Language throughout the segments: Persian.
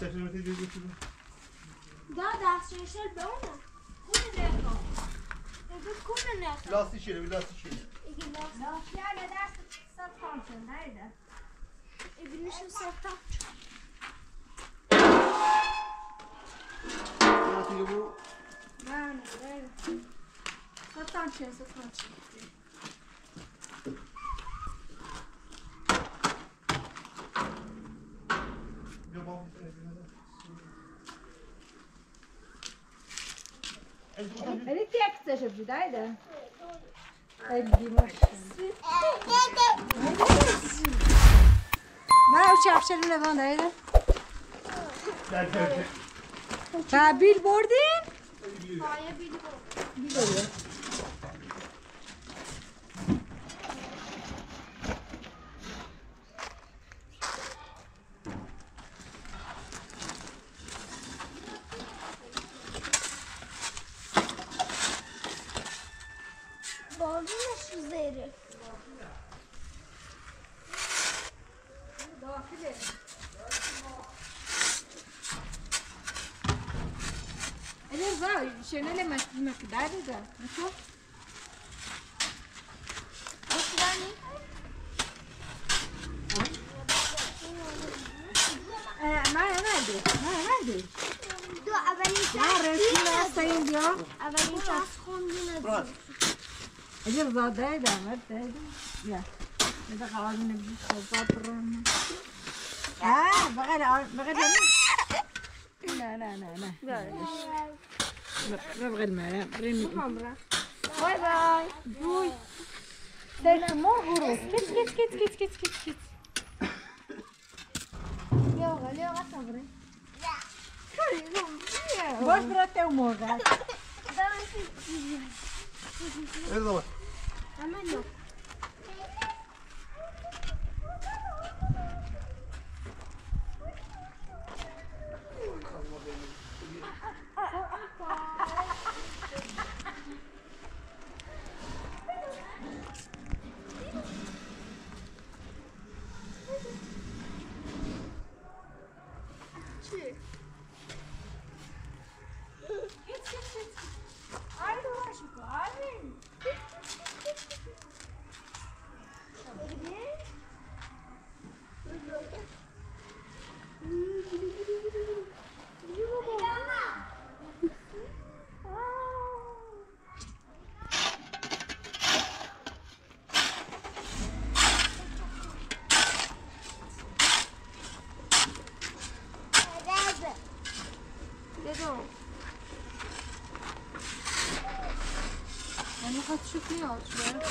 دستشویی می‌کنی دستشویی به اونه. کنه نکن. کنه نکن. لاستیکیه لاستیکیه. لاستیکیه دست ساختم شد نیده. ایبینشون ساختم. نه دیگه برو. نه ساختم شد. Ele quer que seja verdade? ما او چفشه رو لبان دایده؟ تا بیل بردین؟ بیل بردین بالونش زیره داخله ele vai شنل مقداری ده نشو بسرانی ما نمیدی دو اولین نه رسمی هستیم بیا اولین شخص خوندین اجر زاده ده مرد ده بیا بده قوانین بیش صحبت رم بغل نه بغل الماء بريمي باي باي بوي داير مور غروب كت يا صبري باش براتي وموغا يلا عملنا يعني خد شوكولات شوية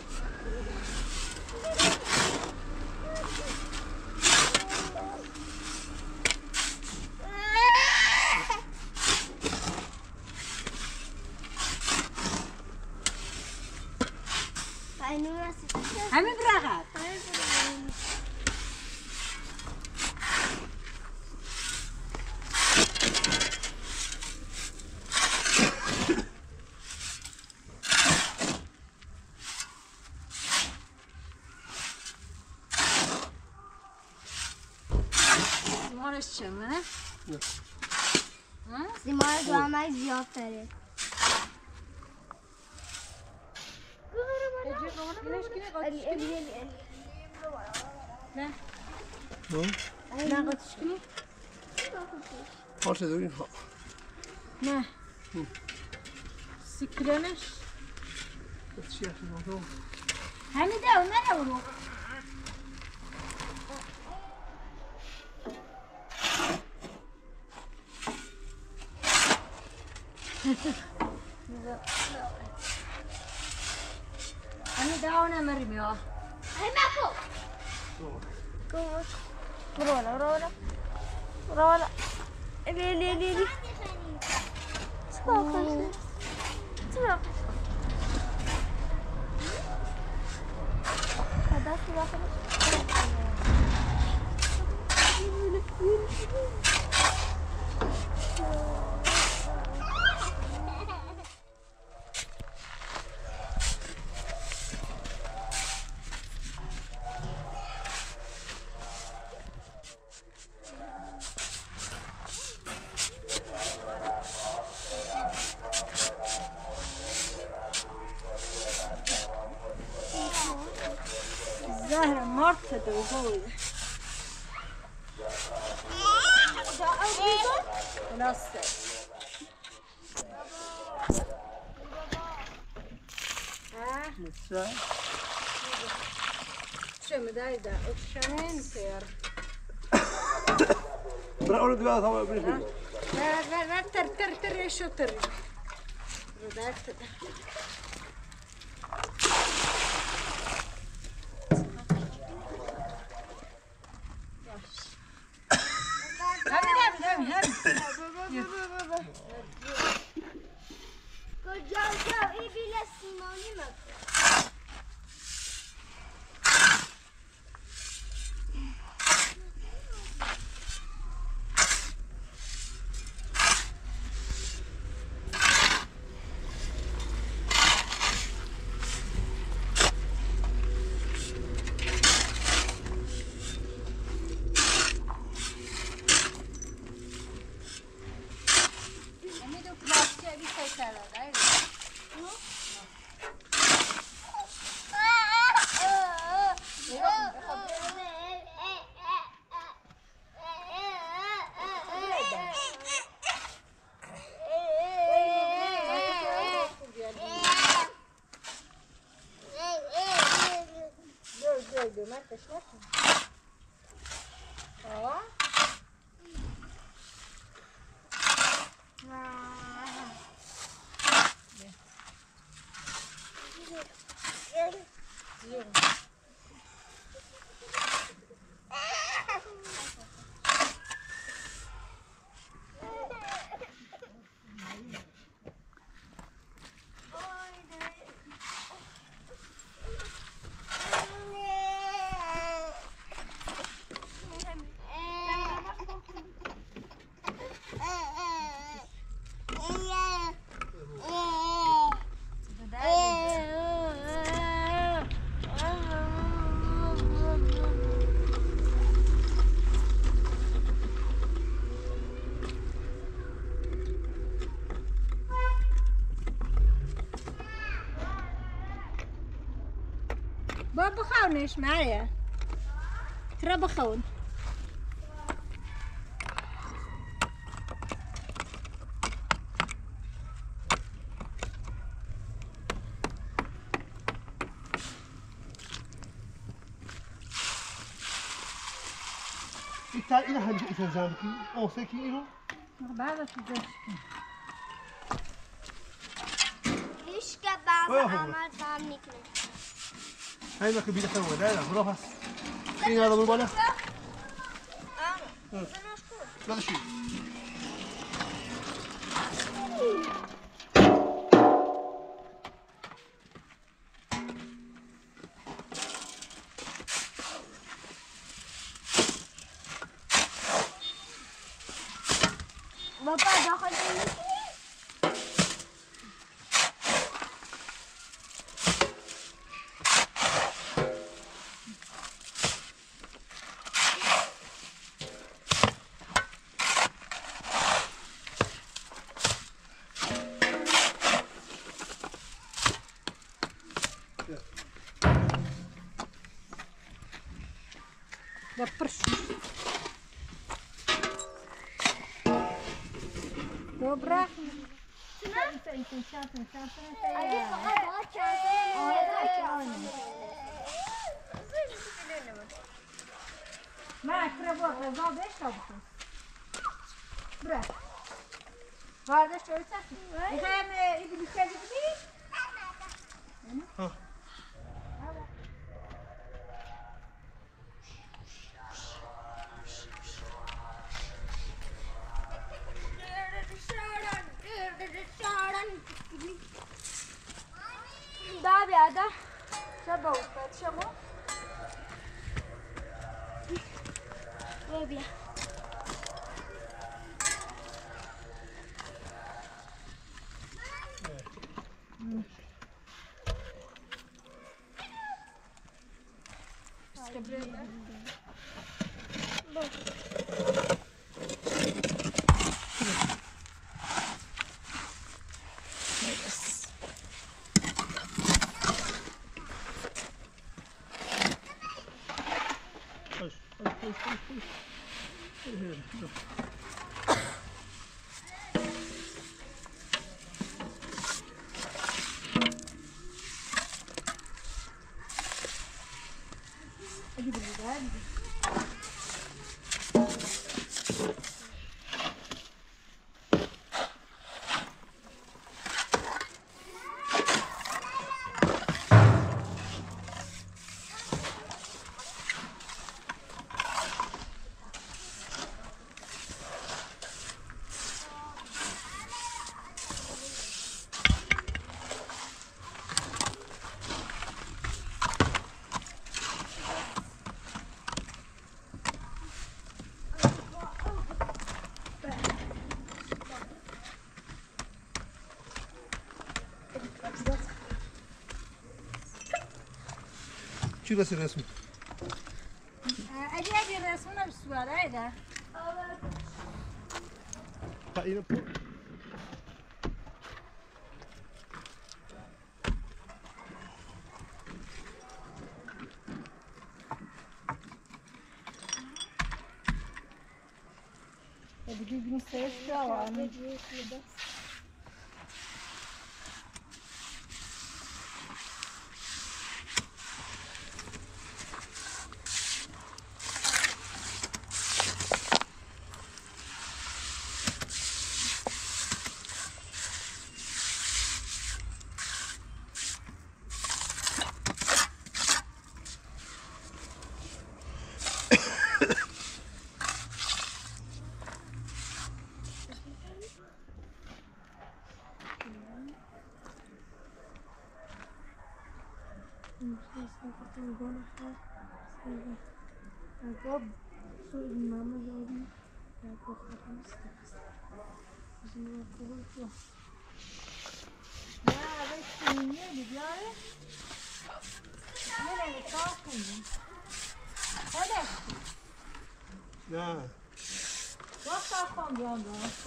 همین براغت سیمارش چمه؟ سیمار دوامه زیاد داره نه نه قطش کنی؟ پارچه دارین ها نه سیکلانش چی هستی ناتو همین ده اون نه برو همین ده اون امری بیا رولا لي سباق هذا سباق زهرة مرتد وجوده خلاص لسه شو مدايدة اكشنين سير برا دقيقة طبعا بنفيد لا تر شو تر ردات کجا ای بیل سیمانی مکن بابا خونش معايا ترى بخون إلى هنجي إتزامكي أو سكي إنه بهذا تزيد هیچ که بعض عمل فهم نکنه هاي ما كبيرة حلوة لا برافو هس كين هذا بالبالة لا شيء بابا داخل نمیکنی؟ دبرش Dobra. اگه فقط باید ما اقربوا غضب ايش تبغى؟ برا. هذا شو تسوي؟ هم يبي يسوي ها دا بیا دا شبا افتاد شما بیا اجيب البيضان چی بس رسم؟ اگه رسمونه بسواره ده تا اینو پر دیگه بینی سرش که آوانه نه وقت آخوان بیان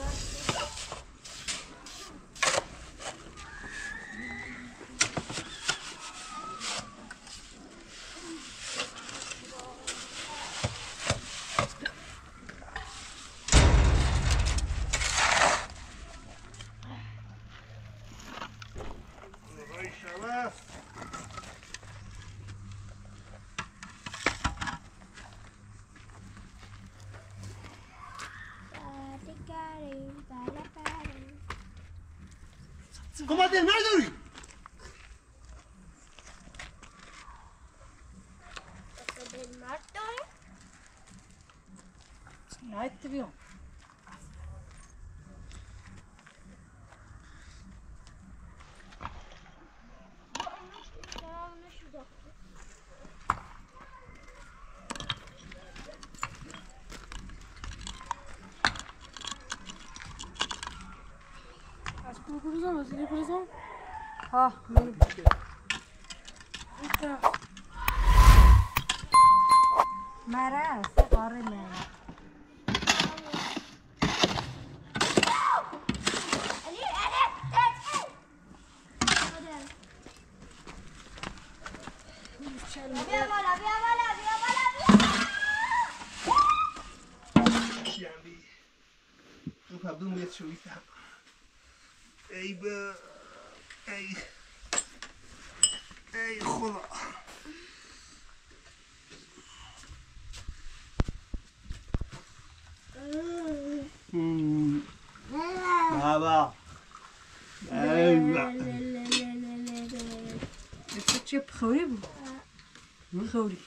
کمک نداری؟ نایت بیام ها مرا سقاره نه تو پردون میاد شویی تم ای با ای خدا بابا چه بخوری بود بخوری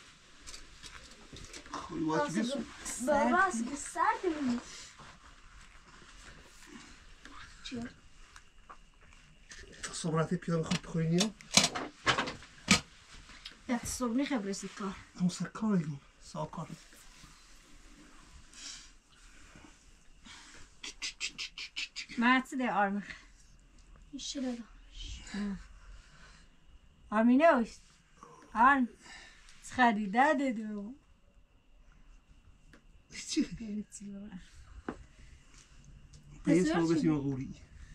خوی باید چی بسون بابا از که سرد بود تا صبح پیاده خوب بخوری نیا ده صبح نیخه برسید کار همون سر کار ایگون سا کار مرسی ده آرمی ایشه دادا آرمینه اوست آرم خریده دادو چی؟ پیس رو بسیم غوری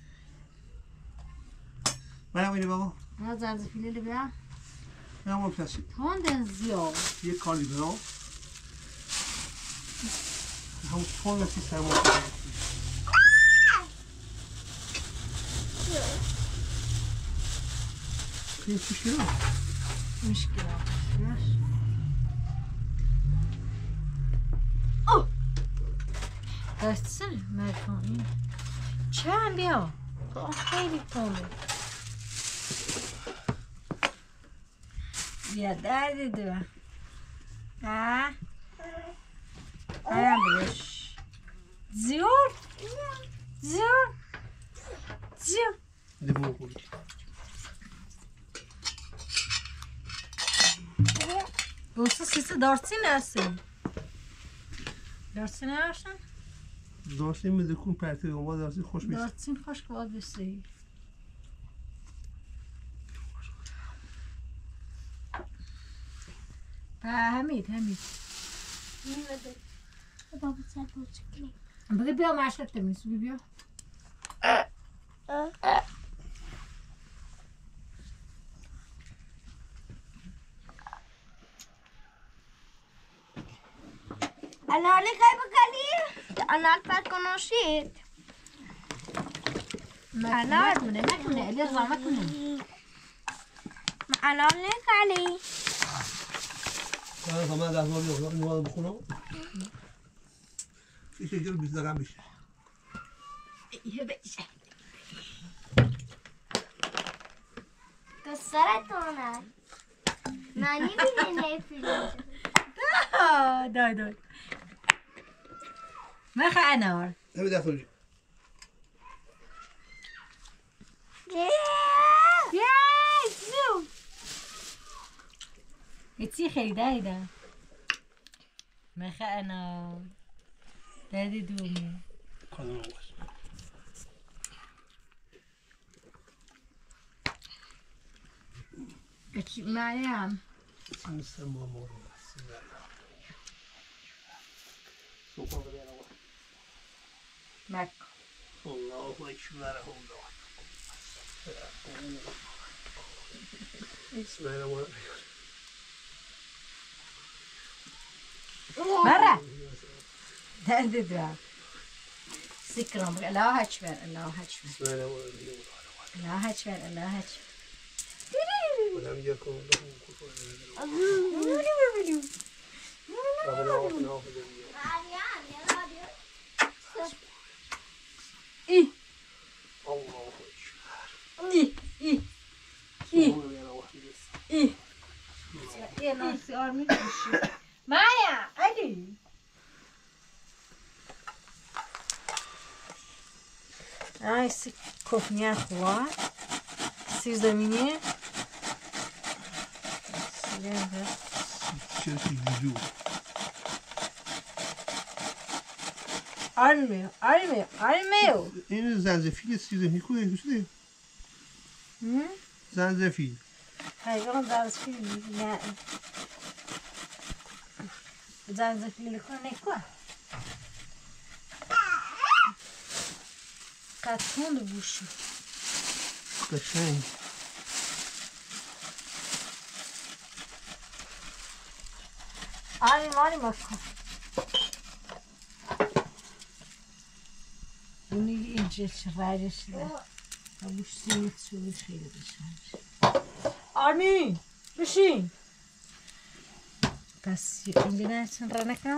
منم اینه بابا ما زنزفیلی بیا منم اون پلاسی تاندن زیاد یه کاری برام همون تون سیستم رو این چیشی رو مشکل دستسن مرکانی چند بیا خیلی تونه بیا درد دو ها هایم بروش زیور زیور زیور لیمون خوری Burası sesi dartsın nersin? Dartsın nersin? داشتیم میدکون پرتی اومد داشتی خوش میشه Dartsın hoş kvad besi. Hamid. بابا سر بچه بگه بیا مشرب تمیز بیا. أنا اللي خايفة عليه أنا ألفت كنوشيت أنا مكنة اللي رضع مكنة. أنا اللي عليه من كمان ده نور يوم نور بخونه في شيء جرب بيزداد عم بيش كسرت هنا ماني بيني فيلم داي ما خانور هم ده فرج زو يتي خيداي ده ما خانور دادي دومي خلاص نوش مريم نسمع مور سوق بدينا مك الله أكبر الله بسم الله مرة دادي دو سكرم الله أكبر الله أكبر بسم الله الله أكبر الله أكبر ولم يكن له كفوا أحد إيه الله أكبر إيه يا ناس أرمي مايا علي Ay, esse covinha rua, esses da minha. Se lembra? شركة جوجو Armeu. این زنجفیل سیزن هیکوه گوشته زنجفیل Hayvan zanzafili, ne? Zanzafili ne quoi? Carton de bouche. قشنگ Mani bakın. Bunu ince çırayışla. Bu simit suyu şeyle dışarı. Armin, بشین. پس اینجا نرسن رنکم؟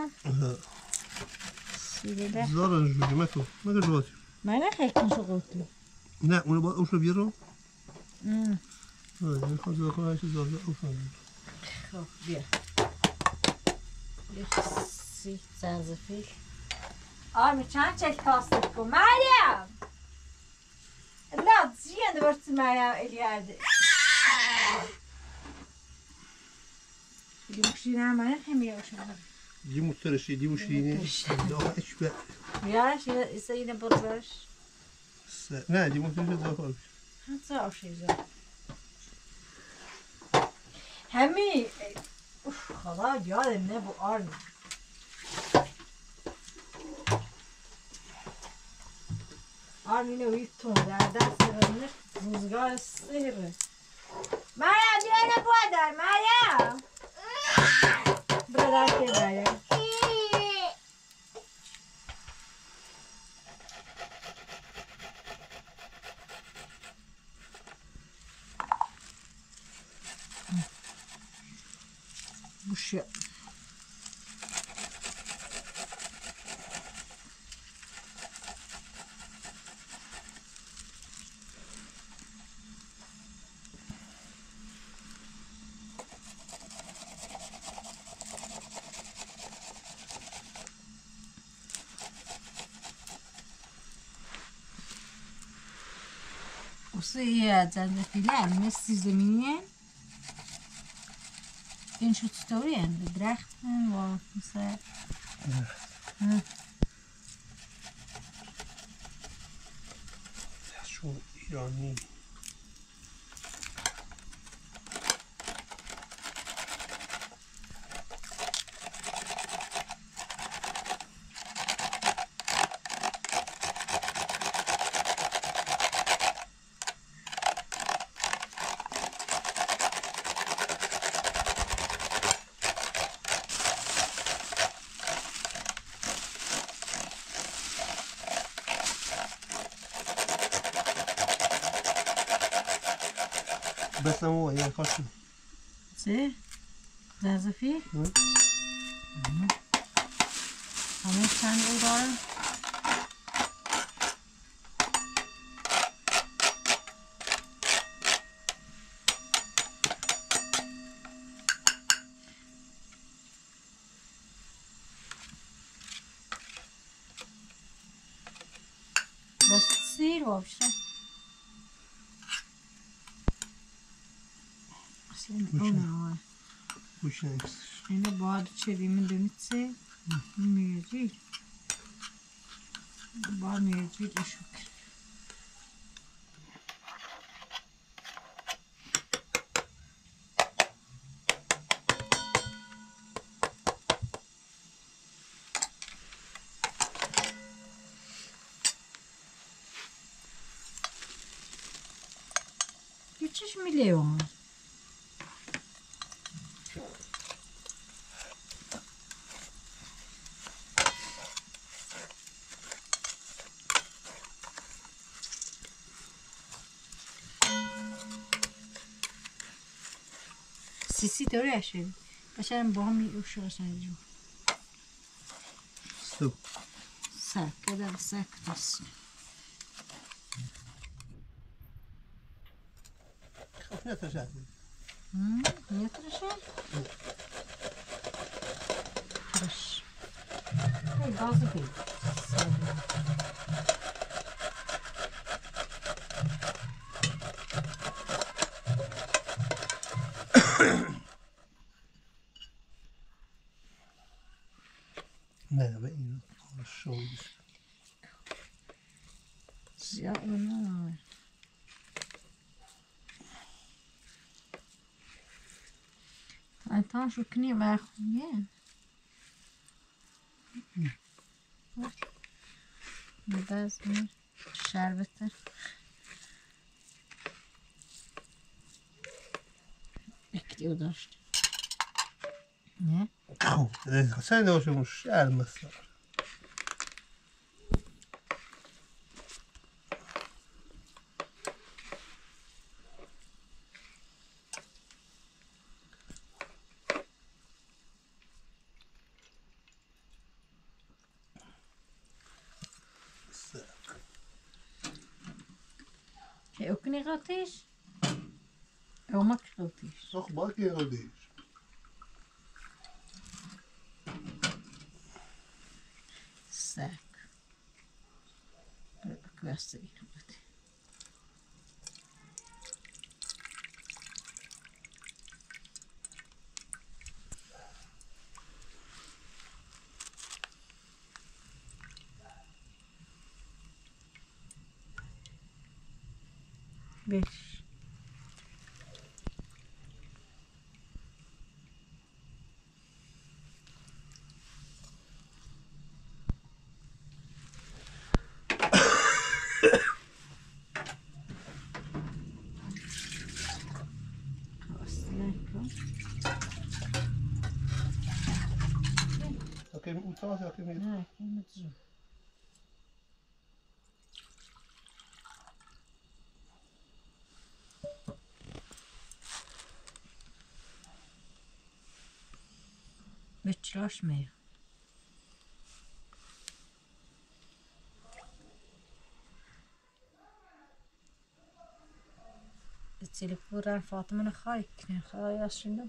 سیده ده؟ زارا نجوجي ما تو جواتي من نخیل کن شو قوتو. نه اونو باید اوشو بیرو نه خواهد زارا کنه هایشه زارا اوشو خب بیا. یه سی زنزفیل. آرمی چند چک تاست کن؟ مریم! لا زیاده برسی مریم الیارده. دیموشی نه من همیشه اوشم. دي مفترشي دي وشيني لا اشبه بیارش اینه برش. نه دي مفترشي داخل حتی آشیزه. همی خدا یادم نه بو آرمی. آرمی نوید تون در دست رنه روزگار سهره. مریم بیانه بادر مریم. برادر که مریم. بوشه وصي زنجفيل مس زمینین این شو چطوری هند درخت و مثلا شو ایرانی بس هو هي خاصة چه؟ زنجفیل؟ همه چند او داره؟ بس سیر وابشه اصلا گوش نیستش اینه باید çevirimi dönütse mevcut. Var mevcut ışık. Geçiş milyon. Sisi داره اشل باشم با هم میوشه باشن جو سو ساکه ساکتس خفنا تجاهل Yatırışı. Kırış. Hey, gazlı değil. نه به این شویش Siyah onlar var. Tamam şu kniye ver. Bak. Biraz bir şerbeti. Bekliyorlar işte. Ne? sen de hoşumuş gelmesin. O knie gaat o mak gaat Toch bak je al deze. Sak. Kväste i det. Beş. Oké, hoe taal zou ik hem Nee, ik moet zo. بچلاش می التليفون فاطمة خايك خاي أشنو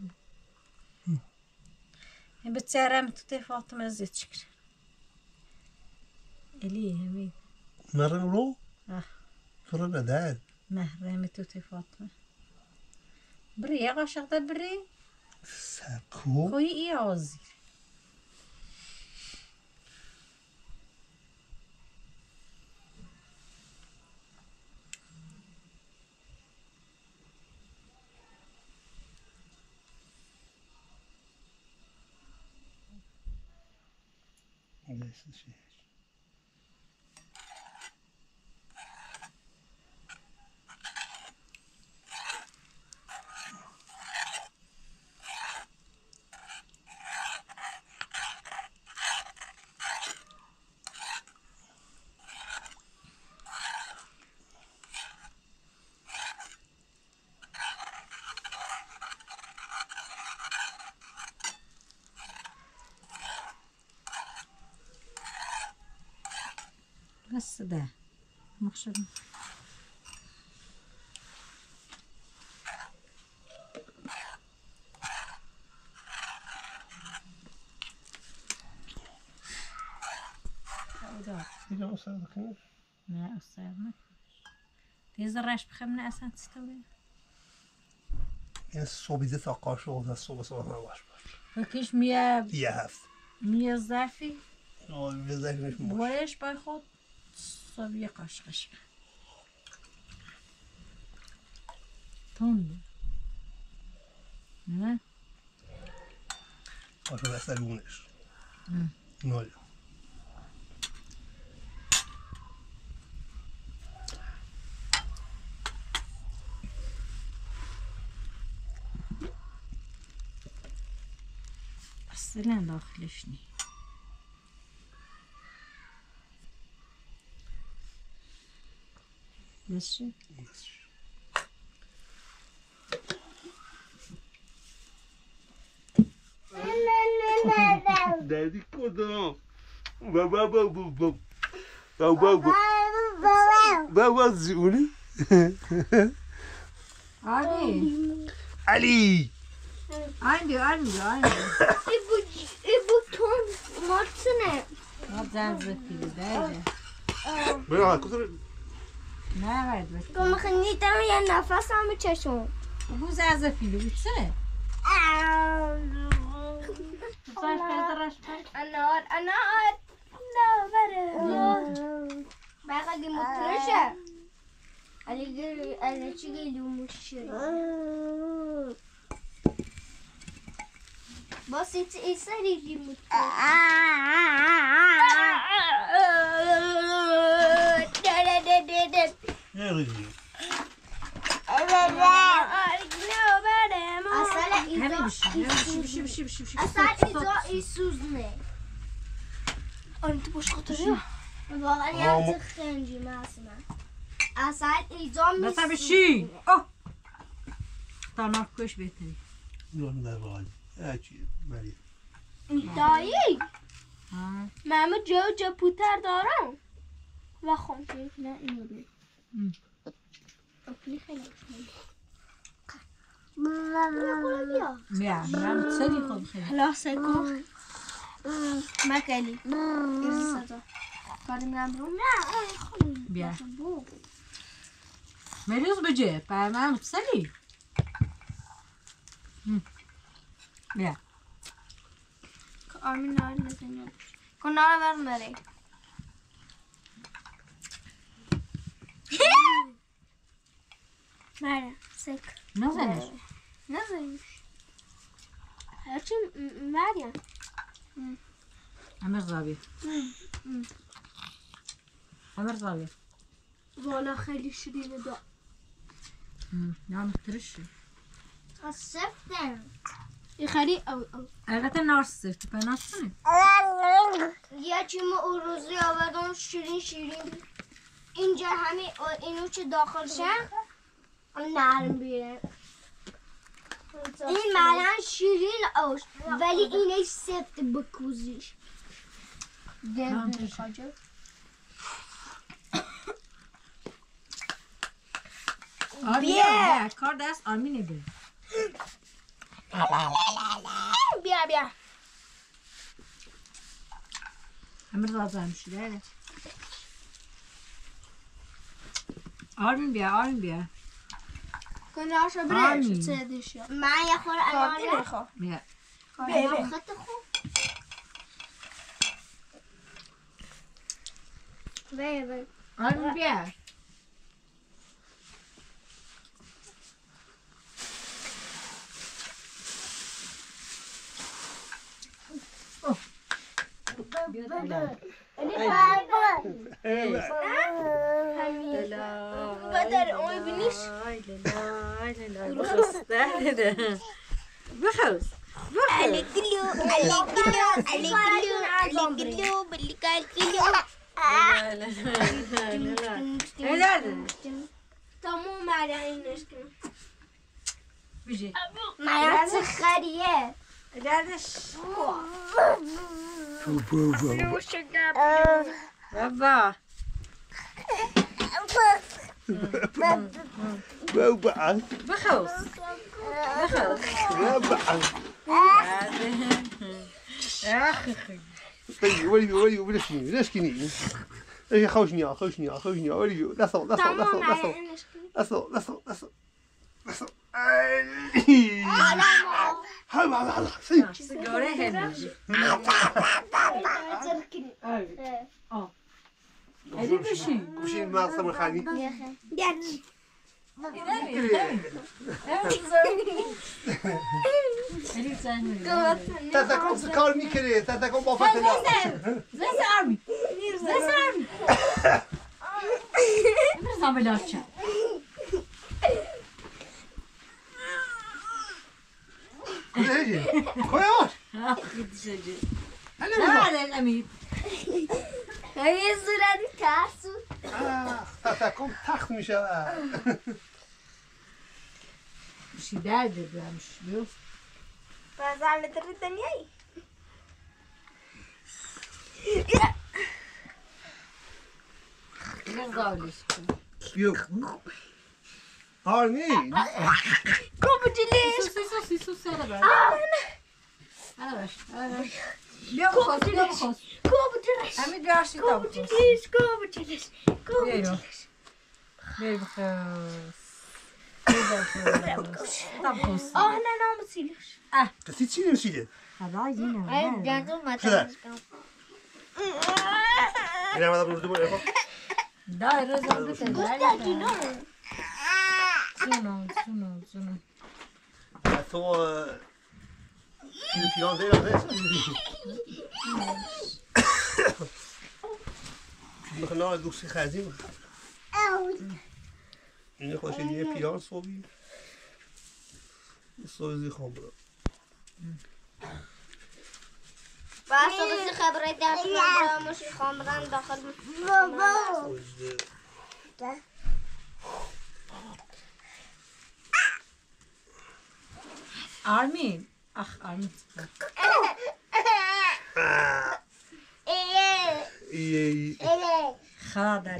بتسارم تطي فاطمة زيت شكل إلي همي مرة رو آه فرا بدال مهرمي تطي فاطمة بري عاشق ده بري ساكو خوي إيه عازي ليش شيء بس ده مخشب إذا أصلا كيف لا أصلا تيزرعش بخمنا أسان تستوي این صبحی ثقاش و صبح صبح نباش فكيش مية یه هفت مية ضعفي بذکرش باش بوريش باخد صبي قشقش تند نه باشه بسلونش نال اصلا داخلش نی بس شو دادی کدام بابا بابا بابا بابا زونی عادي علی عندي bu ton maçını. ما تزعل كده ده برای کدوم نه باید بس تو میخوای تمام یه نفس هم چشم. بو زعزع فيلو بتسنه صاير خير انار لا بره بقى دي مطرشه انا چی لیموشه بس این سری لیمو نریزی اصلا ایزا ایسوز نه آن تو باش خاطره واقعا یه خنجی مثلا اصلا ایزا بس بشی اوه تنار کش بهتری نون در واقعی هرچی مریم دایی ها من جو پوتر دارم و خونده نه اینو بید اپلی خیلی بیا من سری خوب خیلی حالا سکو مکلی ایرز صدا کاری میرم رو نه بیا مریض بجه پر من سری بیا آرمین نار نزنیم کن نار بر مره مره سک نزنش نزنیمش هرچی مریم امر زاویه امر زاویه والا خیلی شیرینه دا نام ترش از سفتم این خیلی او البته نار سفت پناس کنه یه چی ما اون روزی آوردم شیرین اینجا همین اینو چه داخل شن نرم بیره این معلن شیرین آش ولی اینش سفت بکوزیش بیا کار دست آرمینه بیا بیا همه رازم شده آرمین بیا کنارشو برش چه من یه خور الان بیا خط خوب بیا آرمین بیا بدر اون بینیش بخوز الگلو تمام معدنش کنم بجی معدن خریه دردش بابا بابا بخوز بابا طيب ولي ليش كني ايش خوشني ولي لسه هلا سيجاره هندي هذه بشي ما صبر خالي تتكون سكار ميكري تتكون بفتلا زي آرمي زعمل لاتشا هيجي كويس هذا الأمير هي صورة كاسو تتكون تخت میشه مش دارد بقى مش بيوف بازار لتر الدنيا يرضى يو هارني كوب جليش سوسي هذا بقى هذا باش بيوم خص كوب جليش أمي جاشي كوب جليش بيرو طبخوس احنا نام سيلوش قصدي تشيلي مشيلي هذا عايزينه جاتو ما شو انا ما بدي اقول ده الرزق بتاعي شنو تو كيلو كيلو زي هذا نخلنا دوسي خازين این خوشی یه پیان صبحی صبح زی خمره بعد صبح خبره داشت مش خمران داخل بابا آرمین آرمین خادر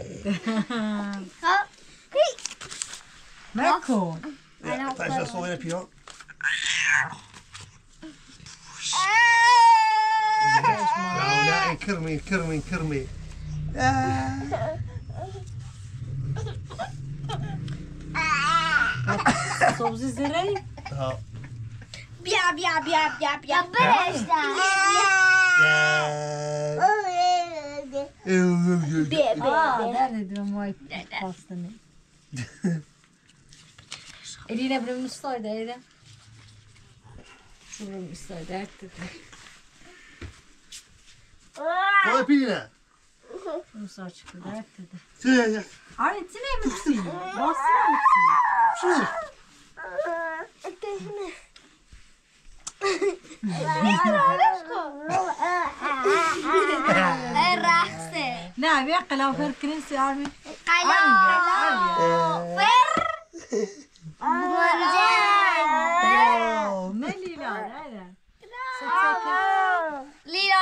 ماكو تعال صوبين پیان لا كرمي صوبزي زري ها بیا برش där är de var pasten. Är det där brun står där det? Brun står där det. Vad är pilen? Nu så çıktı där det. Se. Har inte ni med sig? Vad ska du? نعم يقل لو فر كرنسي عربي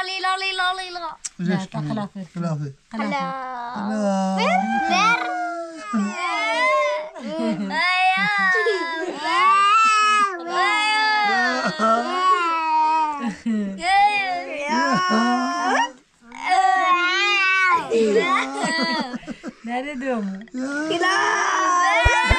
وجاش قلافل. قلافل Nerede diyor mu? Hilal.